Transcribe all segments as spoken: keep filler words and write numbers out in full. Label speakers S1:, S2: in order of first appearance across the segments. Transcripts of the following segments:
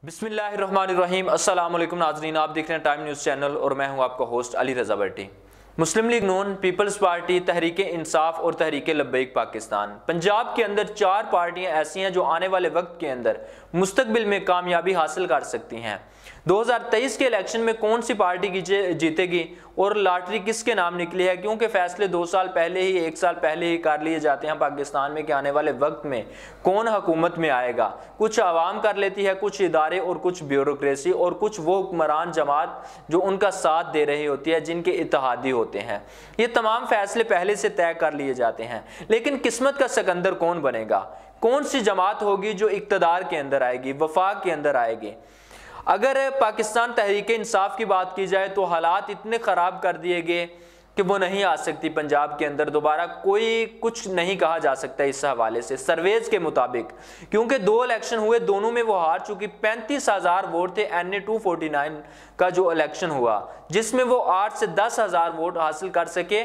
S1: बिस्मिल्लाहिर्रहमानिर्रहीम। अस्सलाम वालेकुम नाज़रीन, आप देख रहे हैं टाइम न्यूज़ चैनल और मैं हूं आपका होस्ट अली रज़ा भट्टी। मुस्लिम लीग नून, पीपल्स पार्टी, तहरीक इंसाफ और तहरीक लब्बैक पाकिस्तान, पंजाब के अंदर चार पार्टियां ऐसी हैं जो आने वाले वक्त के अंदर मुस्तकबिल में कामयाबी हासिल कर सकती हैं। दो हज़ार तेईस के इलेक्शन में कौन सी पार्टी जीतेगी और लॉटरी किसके नाम निकली है, क्योंकि फैसले दो साल पहले ही एक साल पहले ही कर लिए जाते हैं पाकिस्तान में कि आने वाले वक्त में कौन हुकूमत में आएगा। कुछ आवाम कर लेती है, कुछ इदारे और कुछ ब्यूरोक्रेसी और कुछ वो हुक्मरान जमात जो उनका साथ दे रही होती है, जिनके इत्तेहादी होते हैं। ये तमाम फैसले पहले से तय कर लिए जाते हैं, लेकिन किस्मत का सिकंदर कौन बनेगा, कौन सी जमात होगी जो इक्तदार के अंदर आएगी, वफाक के अंदर आएगी। अगर पाकिस्तान तहरीक इंसाफ की बात की जाए तो हालात इतने ख़राब कर दिए गए कि वो नहीं आ सकती पंजाब के अंदर दोबारा, कोई कुछ नहीं कहा जा सकता इस हवाले से सर्वेज के मुताबिक, क्योंकि दो इलेक्शन हुए, दोनों में वो हार चुकी। पैंतीस हज़ार वोट थे N A two forty nine का जो इलेक्शन हुआ, जिसमें वो आठ से दस हज़ार वोट हासिल कर सके,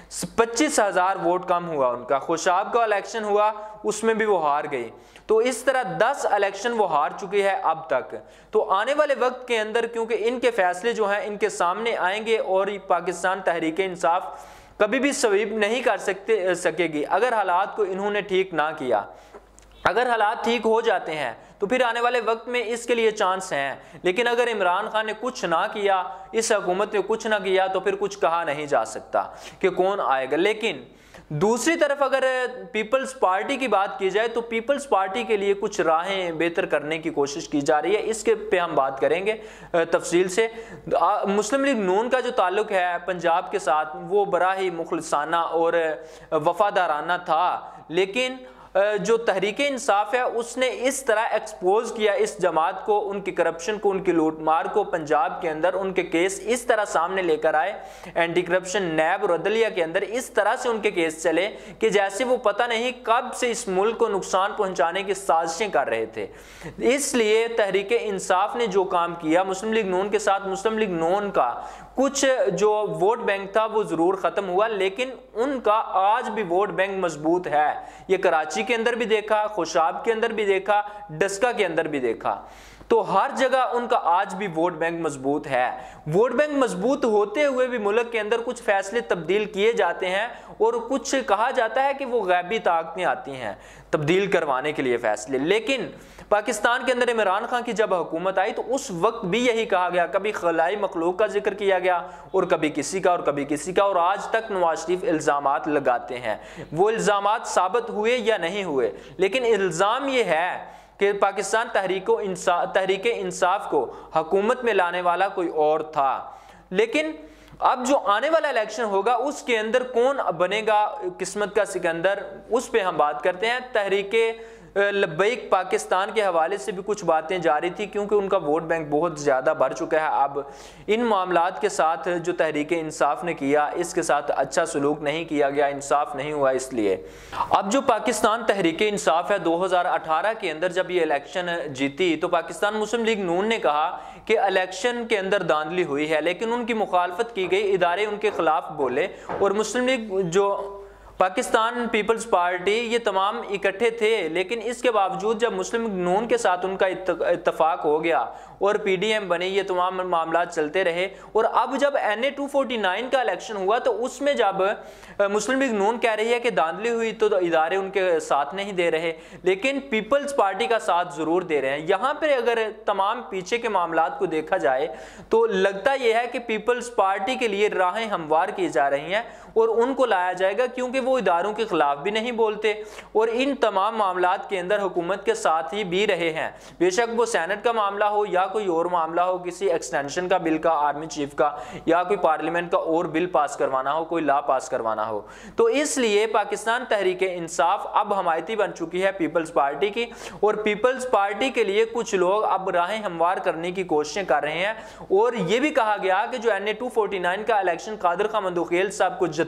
S1: पच्चीस हज़ार वोट कम हुआ उनका। खुशाब का इलेक्शन हुआ, उसमें भी वो हार गई। तो इस तरह दस इलेक्शन वो हार चुकी है अब तक। तो आने वाले वक्त के अंदर क्योंकि इनके फैसले जो हैं इनके सामने आएंगे और पाकिस्तान तहरीक इंसाफ कभी भी स्वीप नहीं कर सकते सकेगी अगर हालात को इन्होंने ठीक ना किया। अगर हालात ठीक हो जाते हैं तो फिर आने वाले वक्त में इसके लिए चांस हैं, लेकिन अगर इमरान खान ने कुछ ना किया, इस हुकूमत ने कुछ ना किया, तो फिर कुछ कहा नहीं जा सकता कि कौन आएगा। लेकिन दूसरी तरफ अगर पीपल्स पार्टी की बात की जाए तो पीपल्स पार्टी के लिए कुछ राहें बेहतर करने की कोशिश की जा रही है, इसके पे हम बात करेंगे तफसील से। मुस्लिम लीग नून का जो ताल्लुक है पंजाब के साथ वो बड़ा ही मुखलिसाना और वफादाराना था, लेकिन जो तहरीक इंसाफ है उसने इस तरह एक्सपोज किया इस जमात को, उनकी करप्शन को, उनकी लूटमार को पंजाब के अंदर, उनके केस इस तरह सामने लेकर आए, एंटी करप्शन नैब और अदलिया के अंदर इस तरह से उनके केस चले कि जैसे वो पता नहीं कब से इस मुल्क को नुकसान पहुंचाने की साजिशें कर रहे थे। इसलिए तहरीक इंसाफ ने जो काम किया मुस्लिम लीग नून के साथ, मुस्लिम लीग नून का कुछ जो वोट बैंक था वो जरूर खत्म हुआ, लेकिन उनका आज भी वोट बैंक मजबूत है। ये कराची के अंदर भी देखा, खुशाब के अंदर भी देखा, डस्का के अंदर भी देखा, तो हर जगह उनका आज भी वोट बैंक मजबूत है। वोट बैंक मजबूत होते हुए भी मुल्क के अंदर कुछ फैसले तब्दील किए जाते हैं और कुछ कहा जाता है कि वो गैबी ताकतें आती हैं तब्दील करवाने के लिए फैसले। लेकिन पाकिस्तान के अंदर इमरान खान की जब हुकूमत आई तो उस वक्त भी यही कहा गया, कभी खलाई मखलूक का जिक्र किया गया और कभी किसी का और कभी किसी का, और आज तक नवाज शरीफ इल्ज़ामात लगाते हैं। वो इल्ज़ामात साबित हुए या नहीं हुए, लेकिन इल्ज़ाम ये है कि पाकिस्तान तहरीक इंसाफ तहरीक इंसाफ को हुकूमत में लाने वाला कोई और था। लेकिन अब जो आने वाला इलेक्शन होगा उसके अंदर कौन बनेगा किस्मत का सिकंदर, उस पे हम बात करते हैं। तहरीक लब्बैक पाकिस्तान के हवाले से भी कुछ बातें जारी थी, क्योंकि उनका वोट बैंक बहुत ज़्यादा बढ़ चुका है। अब इन मामलात के साथ जो तहरीक इंसाफ ने किया, इसके साथ अच्छा सलूक नहीं किया गया, इंसाफ नहीं हुआ। इसलिए अब जो पाकिस्तान तहरीक इंसाफ है, दो हज़ार अठारह के अंदर जब ये इलेक्शन जीती तो पाकिस्तान मुस्लिम लीग नून ने कहा कि इलेक्शन के अंदर धांधली हुई है, लेकिन उनकी मुखालफत की गई, इदारे उनके खिलाफ बोले और मुस्लिम लीग जो पाकिस्तान पीपल्स पार्टी ये तमाम इकट्ठे थे। लेकिन इसके बावजूद जब मुस्लिम नून के साथ उनका इत्तफाक हो गया और पीडीएम बनी, ये तमाम मामला चलते रहे। और अब जब N A two forty nine का इलेक्शन हुआ तो उसमें जब मुस्लिम लीग नून कह रही है कि धांधली हुई तो इदारे उनके साथ नहीं दे रहे, लेकिन पीपल्स पार्टी का साथ जरूर दे रहे हैं। यहाँ पर अगर तमाम पीछे के मामला को देखा जाए तो लगता यह है कि पीपल्स पार्टी के लिए राहें हमवार की जा रही हैं और उनको लाया जाएगा, क्योंकि वो इदारों के खिलाफ भी नहीं बोलते और इन तमाम मामलात के अंदर हुकूमत के साथ ही भी रहे हैं। बेशक वो सेनेट का मामला हो या कोई और मामला हो, किसी एक्सटेंशन का बिल का, आर्मी चीफ का, या कोई पार्लियामेंट का और बिल पास करवाना हो, कोई लॉ पास करवाना हो। तो इसलिए पाकिस्तान तहरीक इंसाफ अब हमायती बन चुकी है पीपल्स पार्टी की, और पीपल्स पार्टी के लिए कुछ लोग अब राहें हमवार करने की कोशिशें कर रहे हैं। और ये भी कहा गया कि जो N A two forty nine का इलेक्शन कादिर खान मंदोखेल साहब को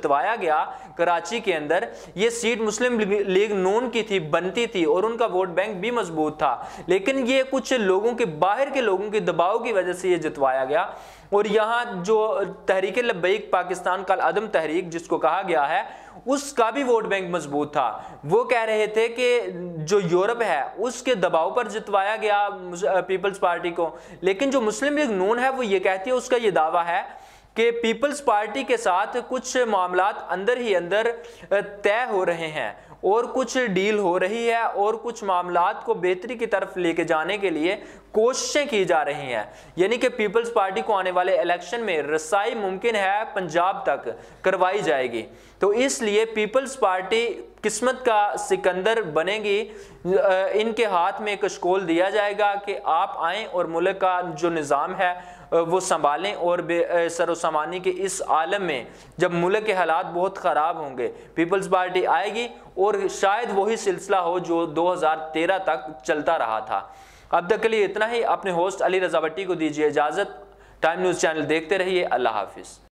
S1: जितवाया गया कराची के अंदर, ये सीट मुस्लिम लीग नून की थी, बनती थी और उनका वोट बैंक भी मजबूत था, लेकिन ये कुछ लोगों के, बाहर के लोगों के दबाव की वजह से ये जितवाया गया। और यहाँ जो तहरीक लब्बैक पाकिस्तान कल अदम तहरीक जिसको कहा गया है, उसका भी वोट बैंक मजबूत था। वो कह रहे थे कि जो यूरोप है उसके दबाव पर जितवाया गया पीपल्स पार्टी को, लेकिन जो मुस्लिम लीग नून है वो ये कहती है, उसका ये दावा है कि पीपल्स पार्टी के साथ कुछ मामलात अंदर ही अंदर तय हो रहे हैं और कुछ डील हो रही है और कुछ मामलात को बेहतरी की तरफ लेके जाने के लिए कोशिशें की जा रही हैं। यानी कि पीपल्स पार्टी को आने वाले इलेक्शन में रसाई मुमकिन है पंजाब तक करवाई जाएगी। तो इसलिए पीपल्स पार्टी किस्मत का सिकंदर बनेगी, इनके हाथ में कशकोल दिया जाएगा कि आप आएँ और मुल्क का जो निज़ाम है वो संभालें। और सरोसामानी के इस आलम में जब मुल्क के हालात बहुत ख़राब होंगे, पीपल्स पार्टी आएगी और शायद वही सिलसिला हो जो दो हज़ार तेरह तक चलता रहा था। अब तक के लिए इतना ही। अपने होस्ट अली रज़ा भट्टी को दीजिए इजाज़त। टाइम न्यूज़ चैनल देखते रहिए। अल्लाह हाफिज़।